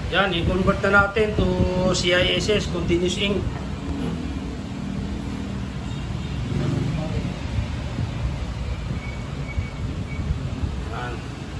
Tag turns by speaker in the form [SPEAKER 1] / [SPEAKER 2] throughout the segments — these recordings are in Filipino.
[SPEAKER 1] Yan, i-convert na natin to CISS, Continuous Ink. Yan.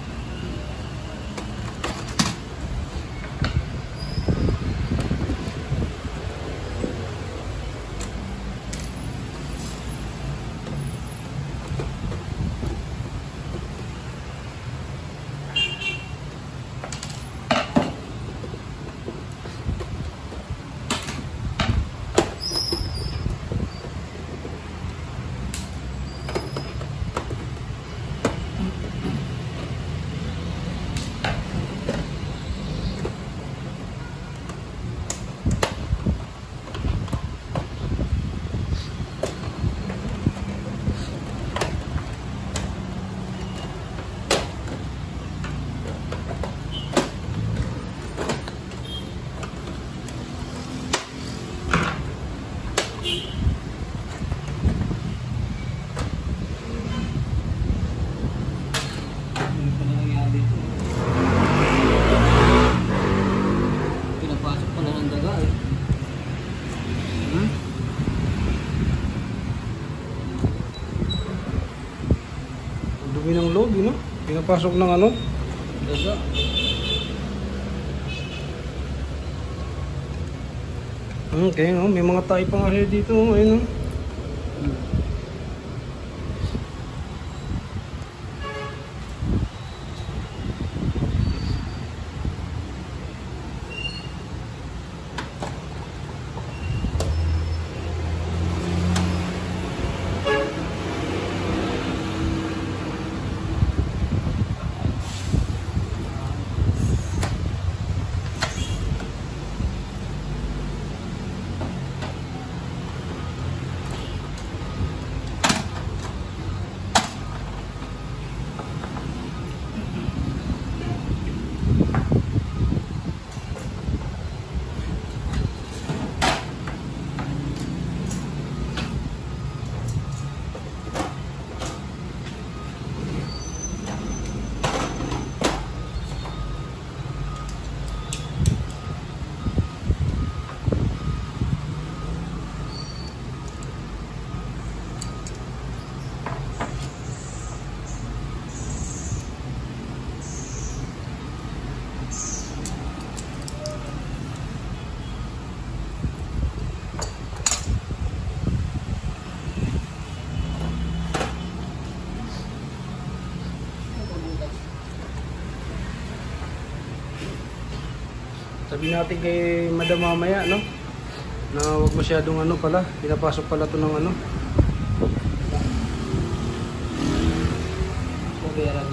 [SPEAKER 2] Pinapasok pa na ng daga eh.
[SPEAKER 1] Dumi ng loob, no? Pinapasok ng ano?
[SPEAKER 2] Daga.
[SPEAKER 1] Okay, no? May mga tayo pa nga siya dito, ayun, no? Sabi natin kay Madam mamaya, no? Na wag masyadong ano pala, pinapasok pala to ng ano.
[SPEAKER 2] Kuberan.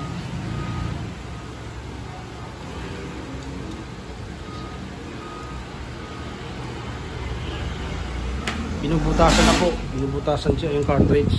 [SPEAKER 1] Binubutasan na po, binubutasan siya yung cartridge.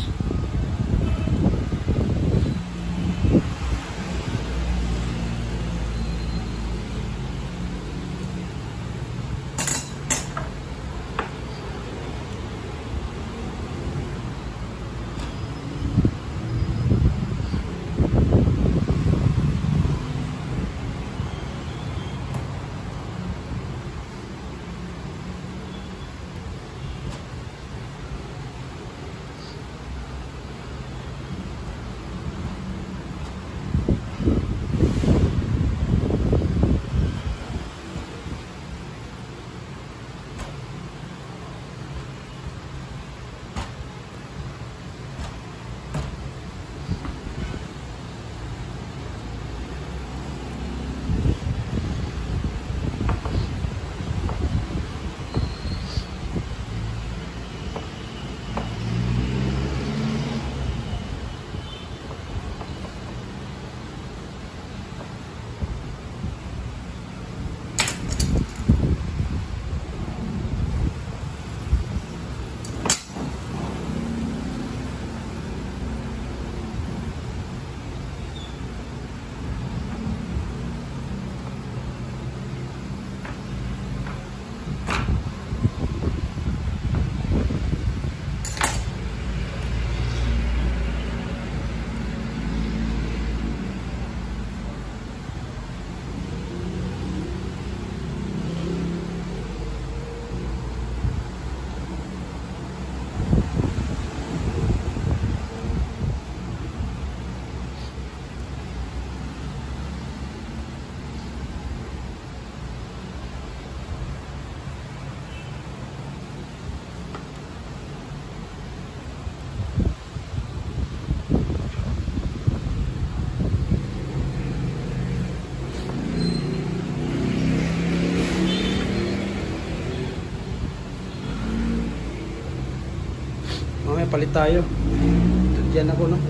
[SPEAKER 1] mamaya palit tayo. Diyan ako, no?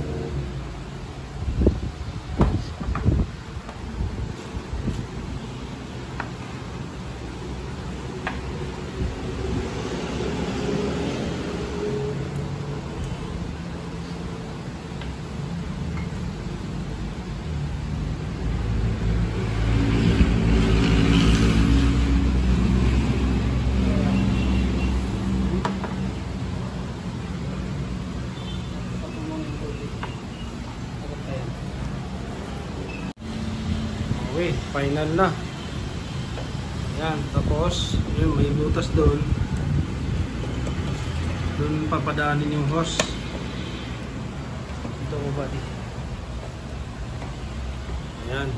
[SPEAKER 1] Okay, final na. Yan, tapos yun, may butas doon. Doon papadaanin yung hose. Ito ko buddy. Ayan.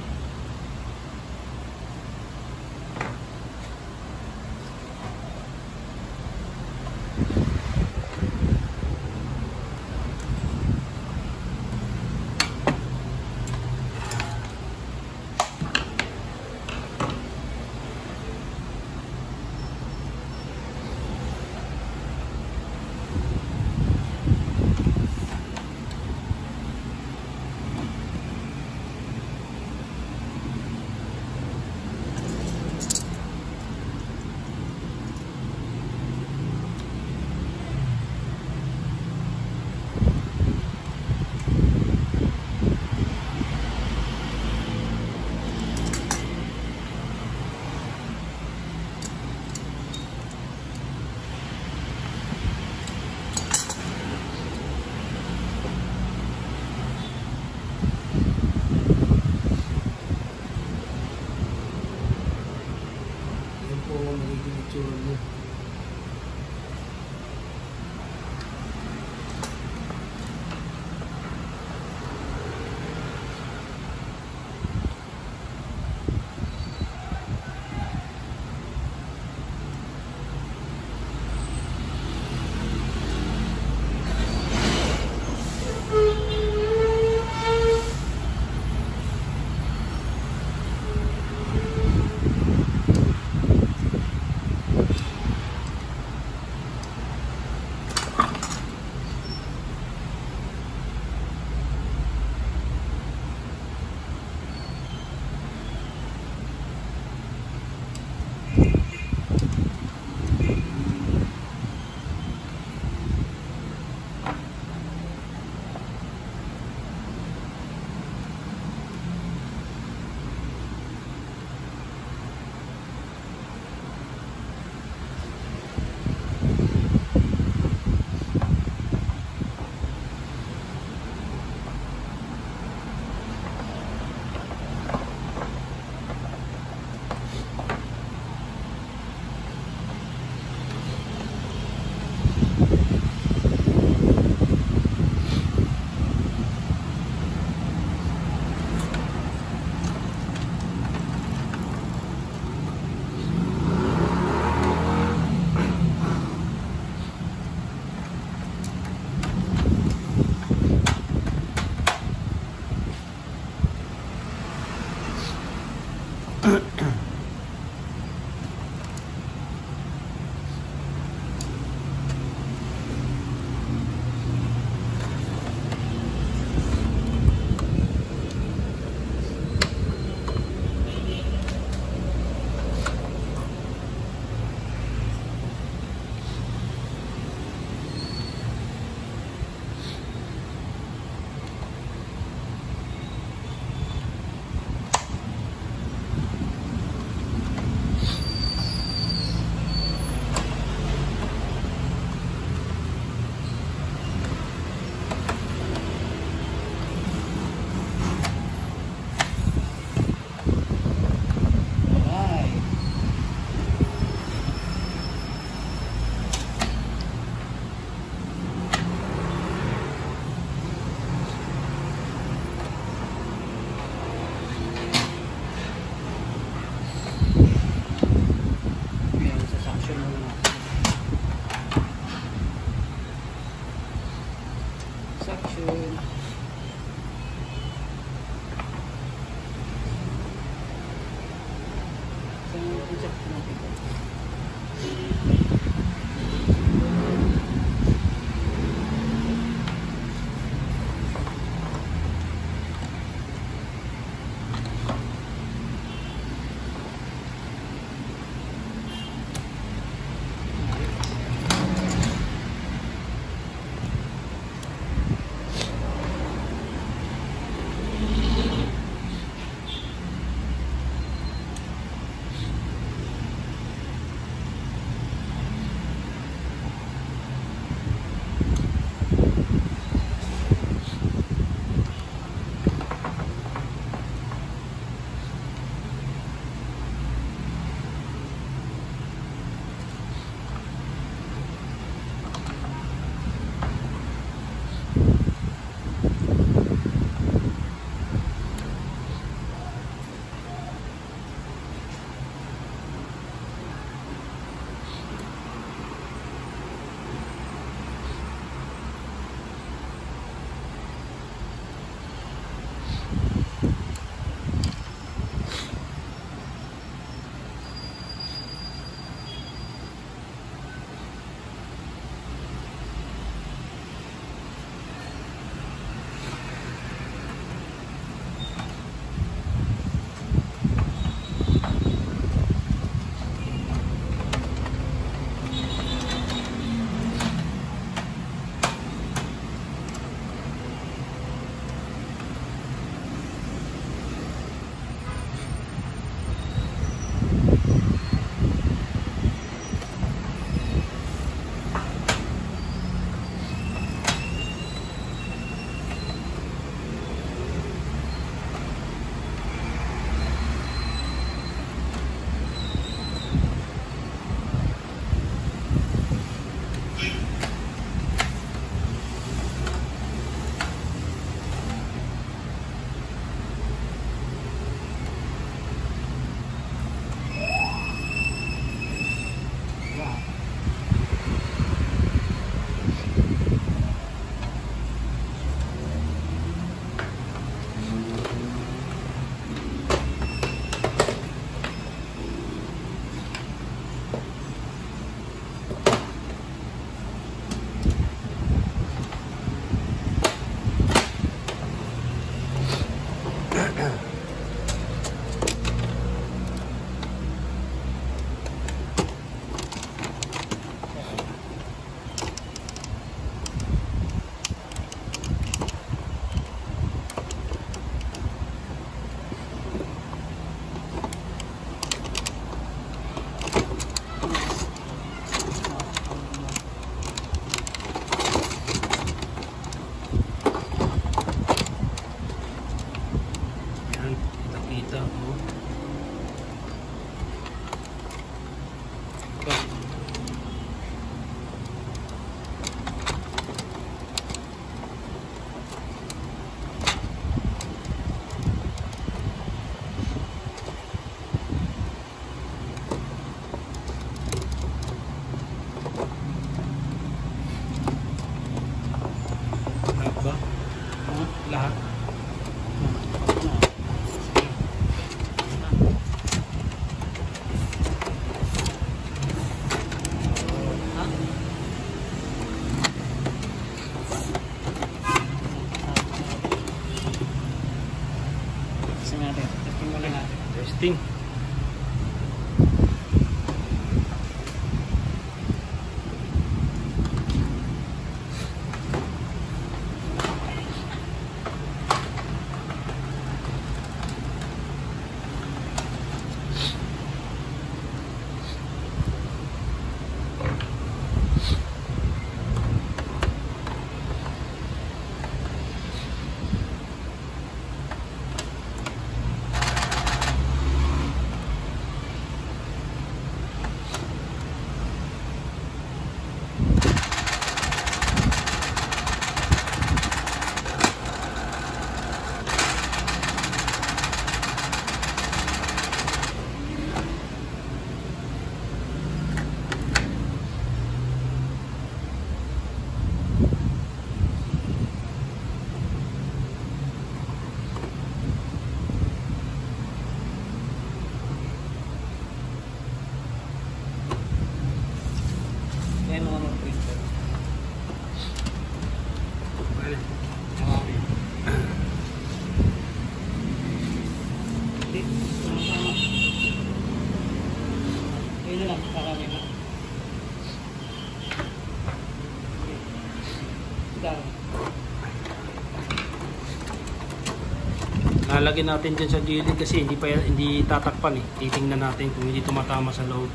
[SPEAKER 1] lalagyan natin dyan sa gilid kasi hindi tatakpan eh. Titingnan natin kung hindi tumatama sa loob.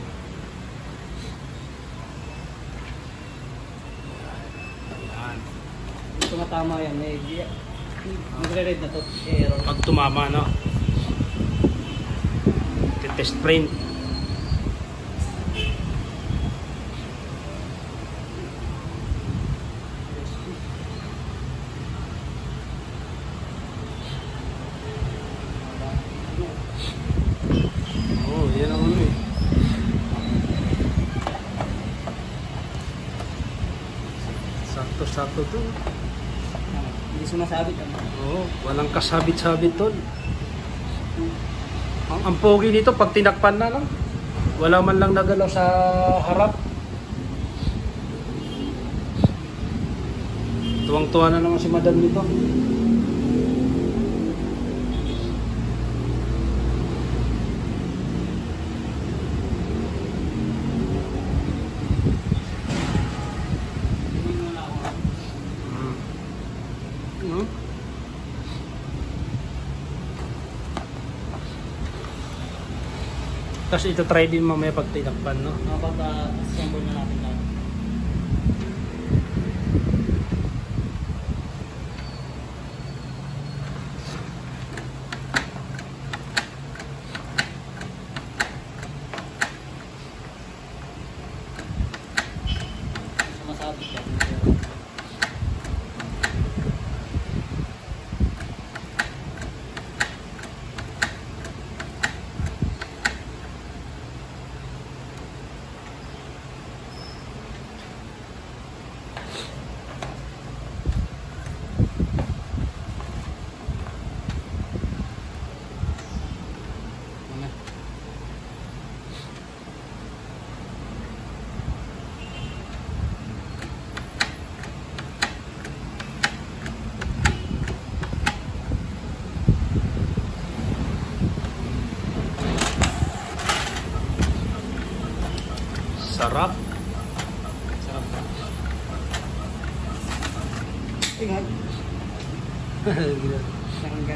[SPEAKER 1] Yan.
[SPEAKER 2] Hindi tumatama yan. Magre-red na to. Error.
[SPEAKER 1] Pag tumama, no? Test print. Oh, yan ang ano eh. Sakto-sakto to.
[SPEAKER 2] Hindi sumasabit.
[SPEAKER 1] Oo, walang kasabit-sabit tol. Ang pogi nito pag tinakpan na lang. Wala man lang nagalaw sa harap. Tuwang-tuwa na naman si madam nito. Hmm? Tapos ito try din mamaya pag tinakpan, no?
[SPEAKER 2] Kapag assemble na natin lahat. Sumasabit yan.
[SPEAKER 1] Sarap.
[SPEAKER 2] Sarap ba? Tingnan. Nakanggan.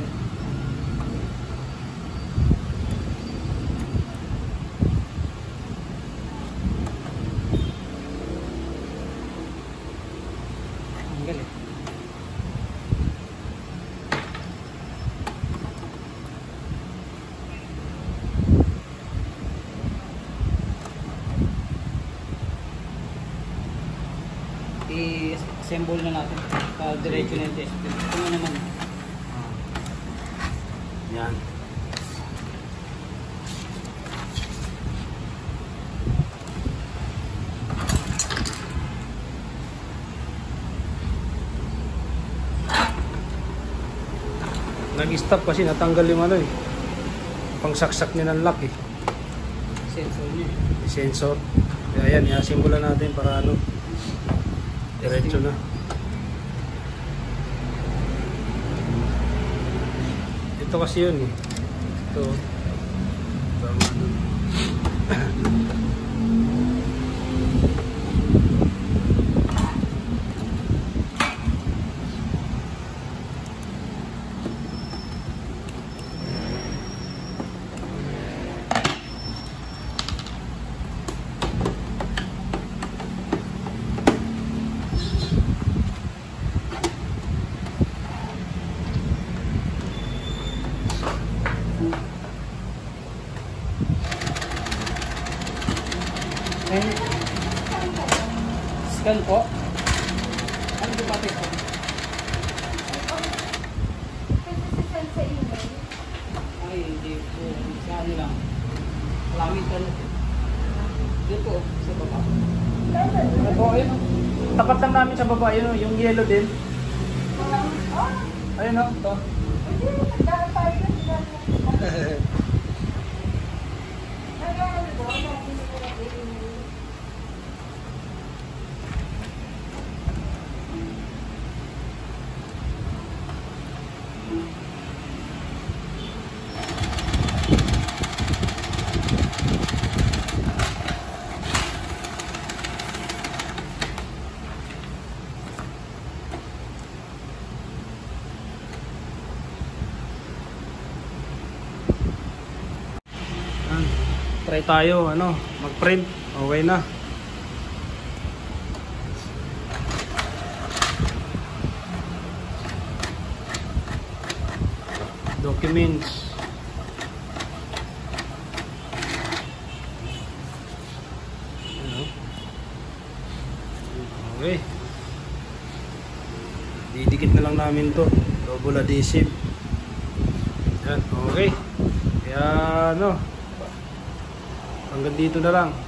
[SPEAKER 2] Ang galing. I-assemble na natin. Diretso na yung test. Ito na naman.
[SPEAKER 1] Yan. Nag-stop kasi natanggal yung ano eh. Pangsaksak niya ng lock eh.
[SPEAKER 2] Sensor niya.
[SPEAKER 1] Sensor. Kaya yan, i-assemble natin para ano. Diretso na. Ito kasi yun eh. Ito. Tama dun.
[SPEAKER 2] And scan po. Ano ba pati po? Ay, hindi po. Sa ano lang. Malamig ka na. Dito po, sa baba. Ano po, ayun. Tapat lang namin sa baba, yun, yung yellow din. Ayun o, ito.
[SPEAKER 1] try tayo mag-print. Okay na. Documents. Okay. Didikit na lang namin to. Double adhesive. Yan, okay. Kaya hanggang dito na lang.